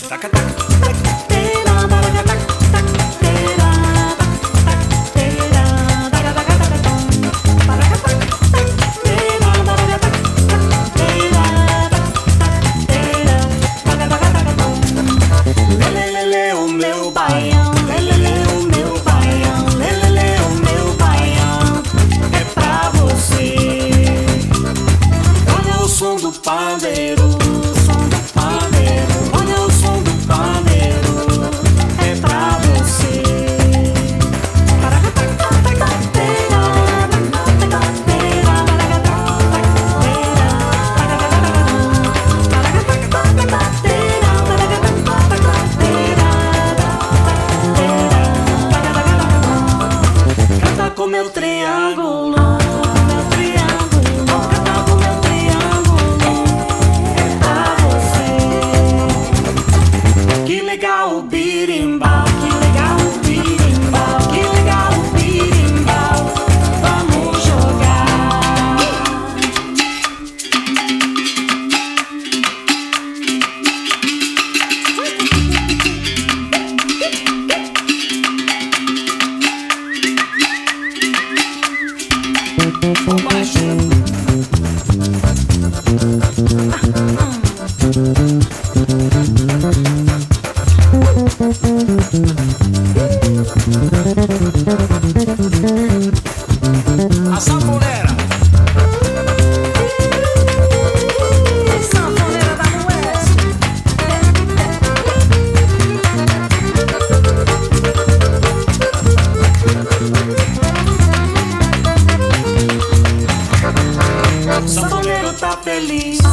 Meu triângulo, meu triângulo, canta com meu triângulo, é pra você. Que legal o birimbau, que legal o birimbau, que legal o birimbau, vamos jogar. Por baixo. A sanfoneira. Sanfoneira da Oeste. O sanfoneiro tá feliz.